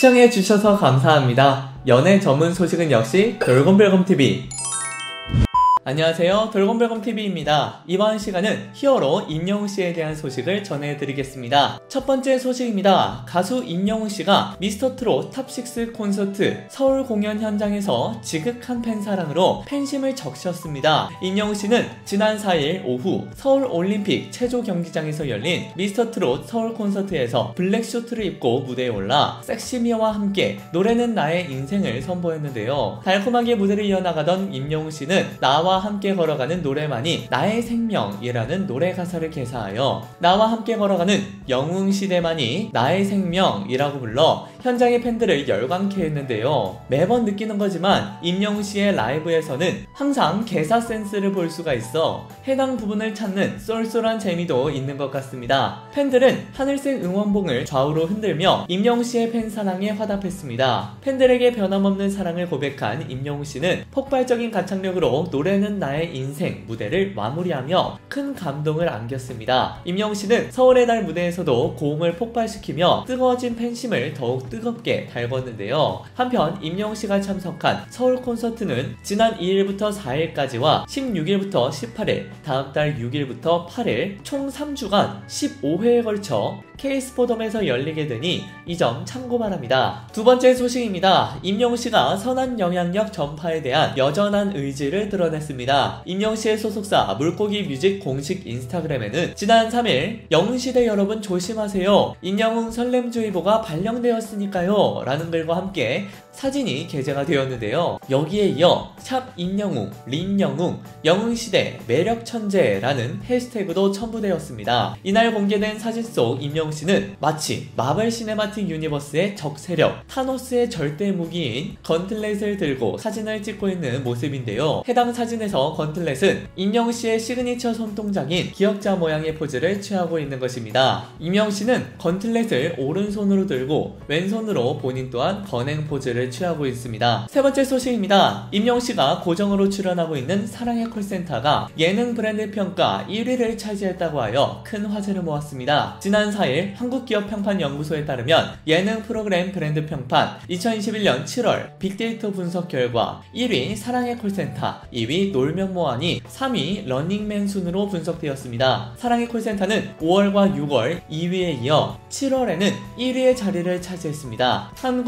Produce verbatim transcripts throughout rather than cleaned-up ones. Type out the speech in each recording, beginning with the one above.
시청해주셔서 감사합니다. 연애 전문 소식은 역시 돌곰별곰티비. 안녕하세요, 돌곰별곰티비입니다. 이번 시간은 히어로 임영웅씨에 대한 소식을 전해드리겠습니다. 첫 번째 소식입니다. 가수 임영웅씨가 미스터트롯 탑식스 콘서트 서울 공연 현장에서 지극한 팬사랑으로 팬심을 적셨습니다. 임영웅씨는 지난 사 일 오후 서울올림픽 체조경기장에서 열린 미스터트롯 서울 콘서트에서 블랙슈트를 입고 무대에 올라 섹시미와 함께 노래는 나의 인생을 선보였는데요. 달콤하게 무대를 이어나가던 임영웅씨는 나와 함께 걸어가는 노래만이 나의 생명이라는 노래 가사를 개사하여 나와 함께 걸어가는 영웅시대만이 나의 생명이라고 불러 현장의 팬들을 열광케 했는데요. 매번 느끼는 거지만 임영웅씨의 라이브에서는 항상 개사 센스를 볼 수가 있어 해당 부분을 찾는 쏠쏠한 재미도 있는 것 같습니다. 팬들은 하늘색 응원봉을 좌우로 흔들며 임영웅씨의 팬사랑에 화답했습니다. 팬들에게 변함없는 사랑을 고백한 임영웅씨는 폭발적인 가창력으로 노래는 나의 인생 무대를 마무리하며 큰 감동을 안겼습니다. 임영웅씨는 서울의 달 무대에서도 고음을 폭발시키며 뜨거워진 팬심을 더욱 뜨겁게 달궜는데요. 한편 임영웅씨가 참석한 서울 콘서트는 지난 이 일부터 사 일까지와 십육 일부터 십팔 일, 다음 달 육 일부터 팔 일 총 삼 주간 십오 회에 걸쳐 K스포돔에서 열리게 되니 이 점 참고 바랍니다. 두 번째 소식입니다. 임영웅씨가 선한 영향력 전파에 대한 여전한 의지를 드러냈습니다. 임영웅씨의 소속사 물고기 뮤직 공식 인스타그램에는 지난 삼 일 영웅시대 여러분 조심하세요. 임영웅 설렘주의보가 발령되었으니까요 라는 글과 함께 사진이 게재가 되었는데요. 여기에 이어 샵 임영웅, 린영웅, 영웅시대, 매력천재라는 해시태그도 첨부되었습니다. 이날 공개된 사진 속 임영웅씨는 마치 마블 시네마틱 유니버스의 적세력 타노스의 절대 무기인 건틀렛을 들고 사진을 찍고 있는 모습인데요. 해당 사진에서 건틀렛은 임영웅씨의 시그니처 손동작인 기역자 모양의 포즈를 취하고 있는 것입니다. 임영웅씨는 건틀렛을 오른손으로 들고 왼손으로 본인 또한 건행 포즈를 취하고 있습니다. 세 번째 소식입니다. 임영웅씨가 고정으로 출연하고 있는 사랑의 콜센터가 예능 브랜드 평가 일 위를 차지했다고 하여 큰 화제를 모았습니다. 지난 사 일 한국기업평판연구소에 따르면 예능 프로그램 브랜드 평판 이천이십일 년 칠 월 빅데이터 분석 결과 일 위 사랑의 콜센터, 이 위 놀면뭐하니, 삼 위 런닝맨 순으로 분석되었습니다. 사랑의 콜센터는 오월과 유월 이 위에 이어 칠월에는 일 위의 자리를 차지했습니다.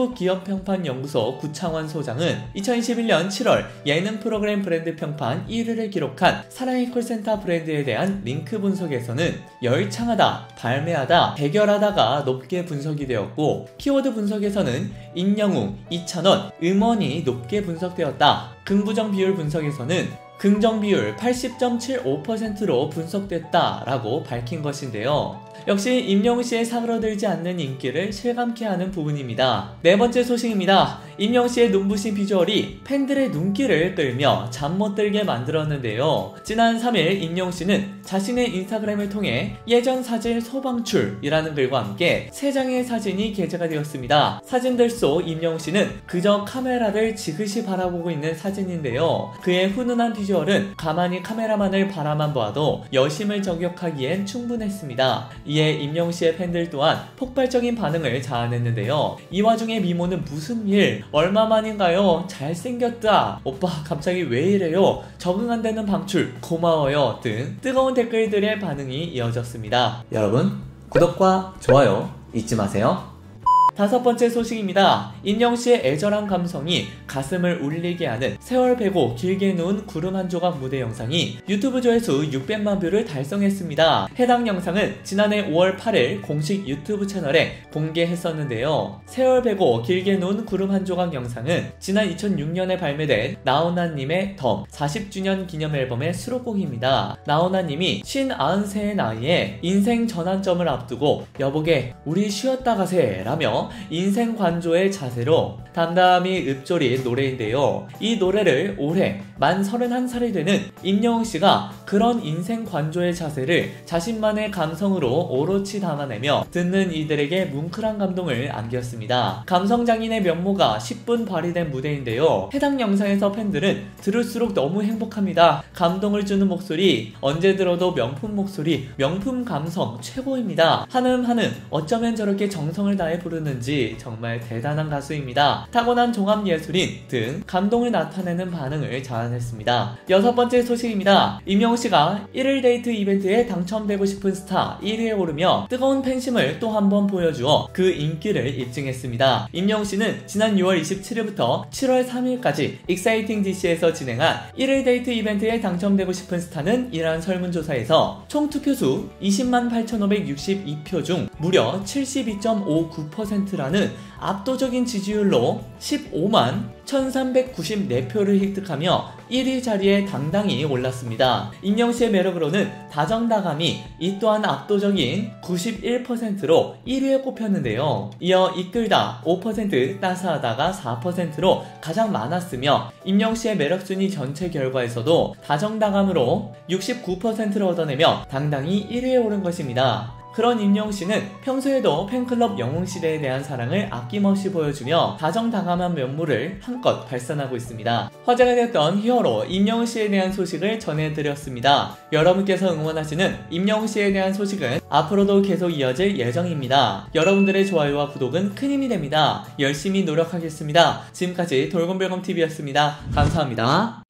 한국기업평판연구소 구창원 소장은 이천이십일 년 칠 월 예능 프로그램 브랜드 평판 일 위를 기록한 사랑의 콜센터 브랜드에 대한 링크 분석에서는 열창하다, 발매하다, 대결하다가 높게 분석이 되었고 키워드 분석에서는 임영웅, 이찬원, 음원이 높게 분석되었다. 긍부정 비율 분석에서는 긍정 비율 팔십 점 칠오 퍼센트로 분석됐다라고 밝힌 것인데요. 역시 임영웅씨의 사그러들지 않는 인기를 실감케 하는 부분입니다. 네 번째 소식입니다. 임영웅씨의 눈부신 비주얼이 팬들의 눈길을 끌며 잠 못 들게 만들었는데요. 지난 삼 일 임영웅씨는 자신의 인스타그램을 통해 예전 사진 소방출이라는 글과 함께 세 장의 사진이 게재가 되었습니다. 사진들 속 임영웅씨는 그저 카메라를 지그시 바라보고 있는 사진인데요. 그의 훈훈한 비주얼은 가만히 카메라만을 바라만 보아도 여심을 저격하기엔 충분했습니다. 이에 임영웅씨의 팬들 또한 폭발적인 반응을 자아냈는데요. 이 와중에 미모는 무슨 일? 얼마만인가요? 잘생겼다. 오빠 갑자기 왜 이래요? 적응 안 되는 방출 고마워요 등 뜨거운 댓글들의 반응이 이어졌습니다. 여러분 구독과 좋아요 잊지 마세요. 다섯 번째 소식입니다. 임영웅씨의 애절한 감성이 가슴을 울리게 하는 세월 베고 길게 누운 구름 한 조각 무대 영상이 유튜브 조회수 육백만 뷰를 달성했습니다. 해당 영상은 지난해 오월 팔 일 공식 유튜브 채널에 공개했었는데요. 세월 베고 길게 누운 구름 한 조각 영상은 지난 이천육 년에 발매된 나훈아님의 덤 사십 주년 기념 앨범의 수록곡입니다. 나훈아님이 쉰아흔세의 나이에 인생 전환점을 앞두고 여보게 우리 쉬었다 가세 라며 인생 관조의 자세로 담담히 읊조린 노래인데요. 이 노래를 올해 만 서른한 살이 되는 임영웅씨가 그런 인생 관조의 자세를 자신만의 감성으로 오롯이 담아내며 듣는 이들에게 뭉클한 감동을 안겼습니다. 감성장인의 면모가 십 분 발휘된 무대인데요. 해당 영상에서 팬들은 들을수록 너무 행복합니다. 감동을 주는 목소리, 언제 들어도 명품 목소리, 명품 감성 최고입니다. 한음 한음 어쩌면 저렇게 정성을 다해 부르는 어쩐지 정말 대단한 가수입니다. 타고난 종합예술인 등 감동을 나타내는 반응을 자아냈습니다. 여섯 번째 소식입니다. 임영웅씨가 일일 데이트 이벤트에 당첨되고 싶은 스타 일 위에 오르며 뜨거운 팬심을 또 한 번 보여주어 그 인기를 입증했습니다. 임영웅씨는 지난 유월 이십칠일부터 칠월 삼일까지 익사이팅 디씨에서 진행한 일일 데이트 이벤트에 당첨되고 싶은 스타는 이란 설문조사에서 총 투표수 이십만 팔천오백육십이 표 중 무려 칠십이 점 오구 퍼센트라는 압도적인 지지율로 십오만 천삼백구십사 표를 획득하며 일 위 자리에 당당히 올랐습니다. 임영웅씨의 매력으로는 다정다감이 이 또한 압도적인 구십일 퍼센트로 일 위에 꼽혔는데요. 이어 이끌다 오 퍼센트, 따스하다가 사 퍼센트로 가장 많았으며 임영웅씨의 매력순위 전체 결과에서도 다정다감으로 육십구 퍼센트를 얻어내며 당당히 일 위에 오른 것입니다. 그런 임영웅씨는 평소에도 팬클럽 영웅시대에 대한 사랑을 아낌없이 보여주며 다정다감한 면모를 한껏 발산하고 있습니다. 화제가 되었던 히어로 임영웅씨에 대한 소식을 전해드렸습니다. 여러분께서 응원하시는 임영웅씨에 대한 소식은 앞으로도 계속 이어질 예정입니다. 여러분들의 좋아요와 구독은 큰 힘이 됩니다. 열심히 노력하겠습니다. 지금까지 돌곰별곰티비였습니다. 감사합니다.